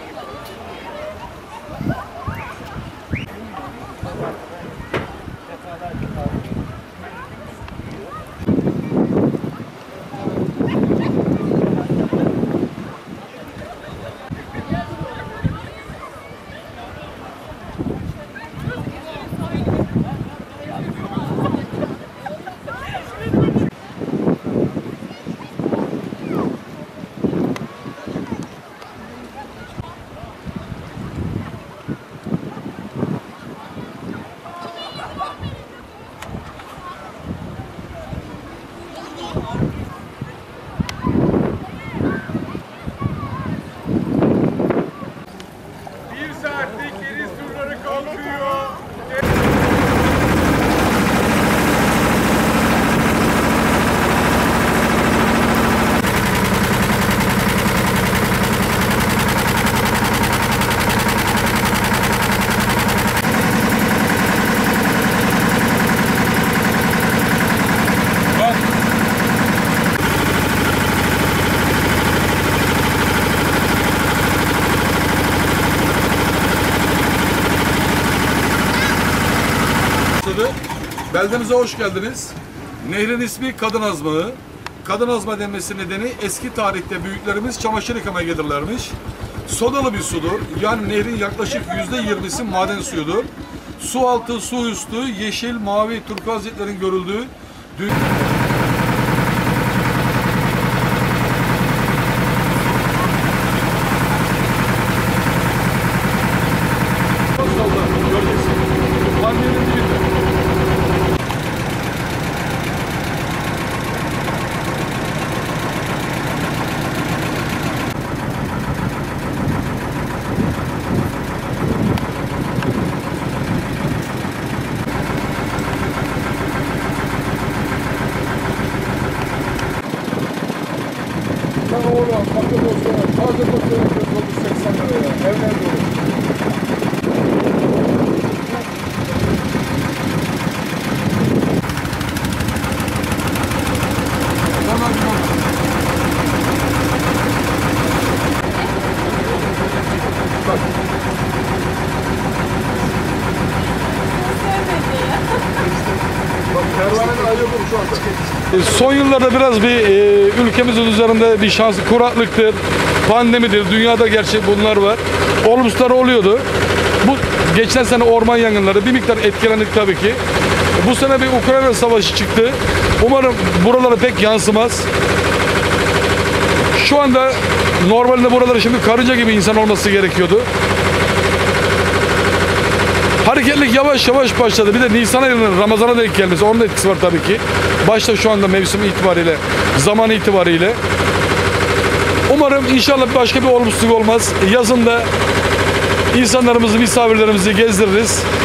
Beldemize hoş geldiniz. Nehrin ismi Kadın Azmağı. Kadın Azma denmesi nedeni eski tarihte büyüklerimiz çamaşır yıkamaya gelirlermiş. Sodalı bir sudur. Yani nehrin yaklaşık %20'si maden suyudur. Su altı, su üstü, yeşil, mavi, turkuaz renklerin görüldüğü taze fasulye olmuş 80 liraya. Evler dolu. Son yıllarda biraz bir ülkemizin üzerinde bir şans, kuraklıktır, pandemidir, dünyada gerçi bunlar var. Olumsuzlar oluyordu. Bu geçen sene orman yangınları bir miktar etkilendik tabii ki. Bu sene bir Ukrayna savaşı çıktı. Umarım buralara pek yansımaz. Şu anda normalde buralara şimdi karınca gibi insan olması gerekiyordu. Hareketlilik yavaş yavaş başladı. Bir de Nisan ayının Ramazan'a denk gelmesi, onun da etkisi var tabii ki. Başta şu anda mevsim itibariyle, zaman itibariyle. Umarım inşallah başka bir olumsuzluk olmaz. Yazın da insanlarımızı, misafirlerimizi gezdiririz.